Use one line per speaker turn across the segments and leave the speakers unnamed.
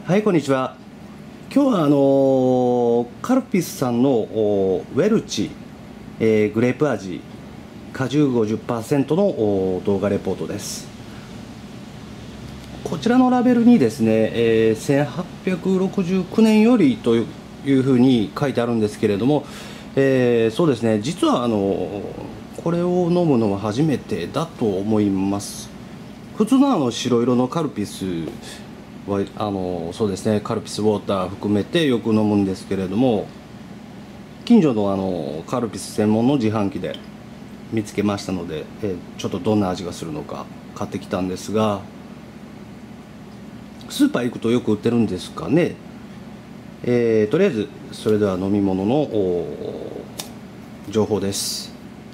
はい、こんにちは。今日はカルピスさんのウェルチ、グレープ味果汁50%の動画レポートです。こちらのラベルにですね、1869年よりというふうに書いてあるんですけれども、そうですね、実はこれを飲むのは初めてだと思います。普通の白色のカルピスはそうですね、カルピスウォーター含めてよく飲むんですけれども、近所のカルピス専門の自販機で見つけましたので、ちょっとどんな味がするのか買ってきたんですが、スーパー行くとよく売ってるんですかね。とりあえずそれでは飲み物の情報です。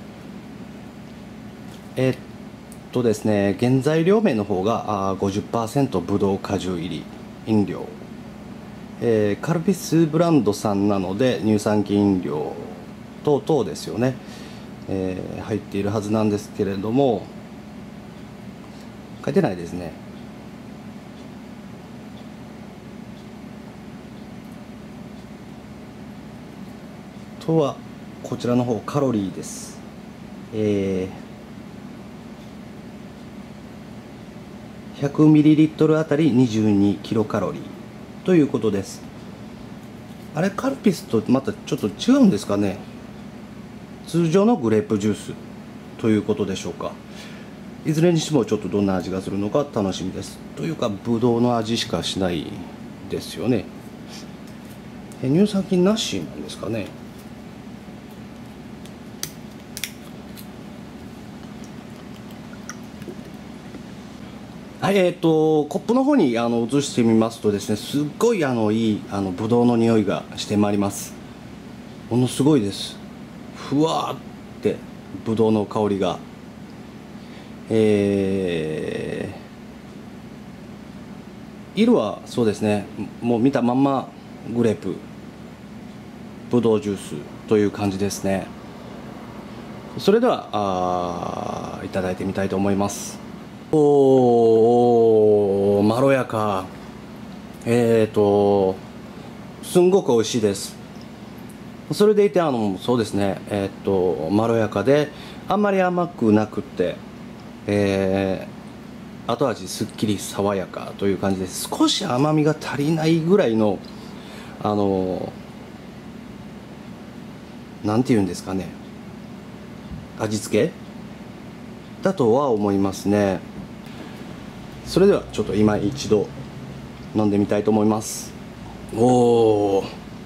ですね、原材料名の方が50% ブドウ果汁入り飲料、カルピスブランドさんなので乳酸菌飲料等々ですよね、入っているはずなんですけれども、書いてないですね。とはこちらの方カロリーです。100ml あたり22キロカロリーということです。あれ、カルピスとまたちょっと違うんですかね。通常のグレープジュースということでしょうか。いずれにしてもちょっとどんな味がするのか楽しみです。というかブドウの味しかしないですよね。乳酸菌なしなんですかね。はい、コップの方に移してみますとですね、すっごいいいブドウの匂いがしてまいります。ものすごいです。ふわーってブドウの香りが、色はそうですね、もう見たまんまグレープブドウジュースという感じですね。それではいただいてみたいと思います。まろやか。すんごく美味しいです。それでいてそうですね、まろやかであんまり甘くなくて、後味すっきり爽やかという感じです。少し甘みが足りないぐらいのなんていうんですかね、味付けだとは思いますね。それではちょっと今一度飲んでみたいと思います。おー、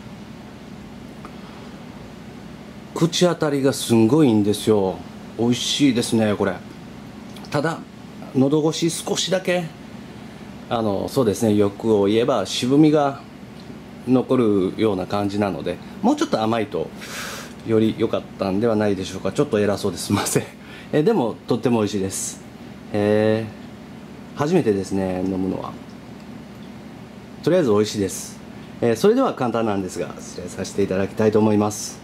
口当たりがすんごいいいんですよ。美味しいですねこれ。ただ喉越し少しだけそうですね、欲を言えば渋みが残るような感じなので、もうちょっと甘いとより良かったんではないでしょうか。ちょっと偉そうですみません。でもとっても美味しいです。初めてですね、飲むのは。とりあえず美味しいです。それでは簡単なんですが失礼させていただきたいと思います。